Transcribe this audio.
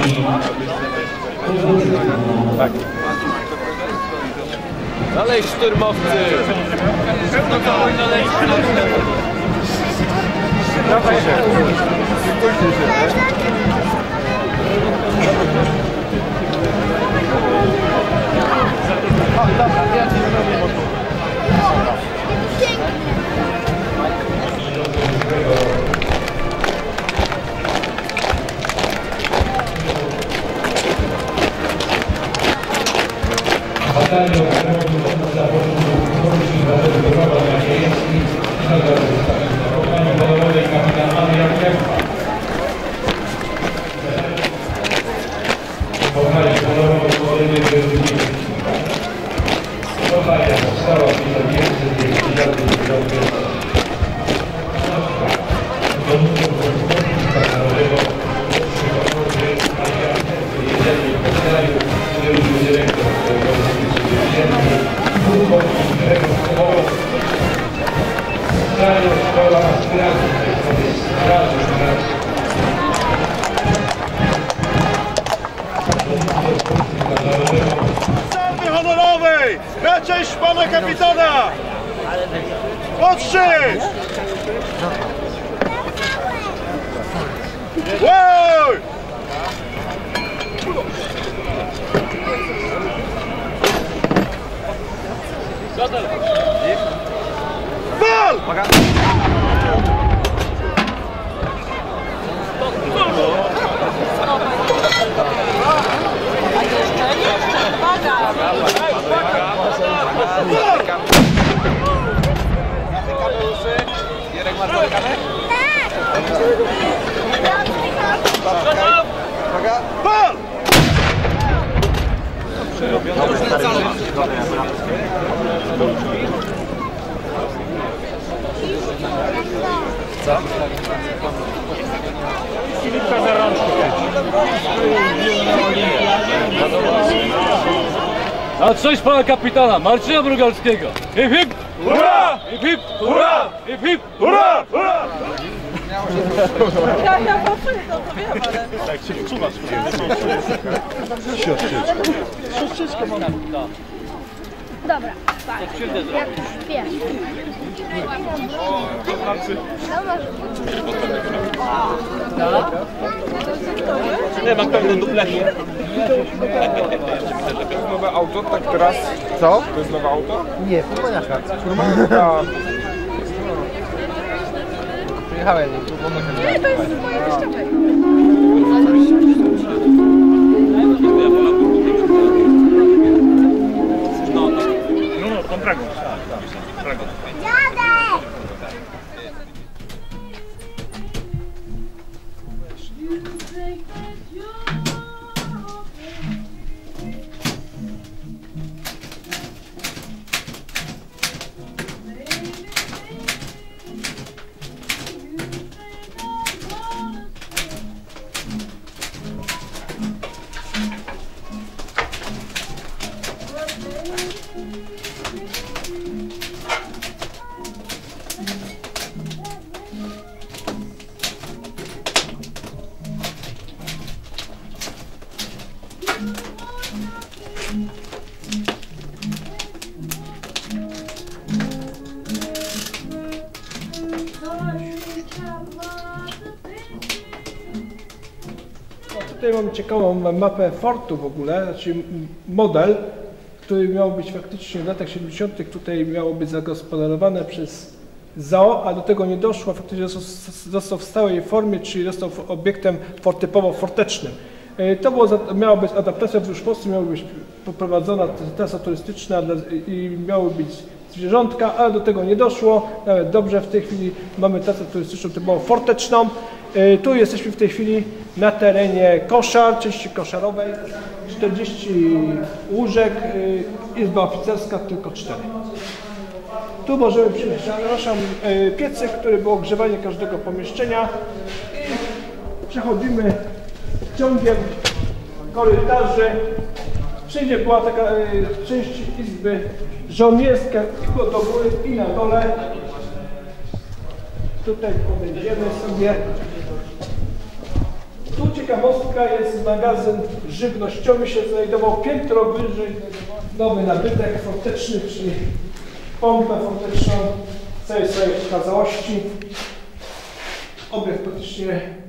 Tak. Dalej szturmowcy! Dawaj się! O, dobra, ja ci zrobię. Batalion zawodowej kapitan Adrian Kępa. Poznanie kolorowo złożenie wyróżnienie. Poznaje powstała w 1999 roku. Salwy honorowej! Na cześć pana kapitana! Ostrzyż! Wow! Bal! Jarek ma zamykane? Tak! Bal! Co? Filipka za rączkę. Na cześć pana kapitana Marcina Brugalskiego! Hip hip! Hurra! Hip hip! Hurra! Hip hip! Hurra! Hurra! Ja patrzę, to wiem, ale... Jak się wczuwasz? Wszystko mam. Dobra, tak. Jak już wiesz. Nie, mam pewne duplety. To jest nowe auto, tak teraz? Co? To jest nowe auto? Nie, furmaniaka. Ja. Przyjechałem, bo Nie, to jest z mojej wystawy. No, pan Dragon. Dragon. Tutaj mamy ciekawą mapę fortu w ogóle, znaczy model, który miał być faktycznie w latach 70. tutaj miało być zagospodarowane przez ZOO, a do tego nie doszło, faktycznie został w stałej formie, czyli został obiektem typowo fortecznym. To miała być adaptacja już w Polsce, miała być poprowadzona trasa turystyczna i miały być zwierzątka, ale do tego nie doszło. Nawet dobrze, w tej chwili mamy trasę turystyczną typowo forteczną. Tu jesteśmy w tej chwili na terenie koszar, części koszarowej, 40 łóżek, izba oficerska tylko 4. Tu możemy przyjść, przepraszam, piecyk, który był ogrzewanie każdego pomieszczenia i przechodzimy ciągiem korytarzy. Wszędzie była taka część izby żołnierska i do góry i na dole. Tutaj podejdziemy sobie. Tu ciekawostka, jest magazyn żywnościowy, się znajdował piętro wyżej, nowy nabytek forteczny, czyli pompę forteczną w całej swojej okazałości. Obiekt praktycznie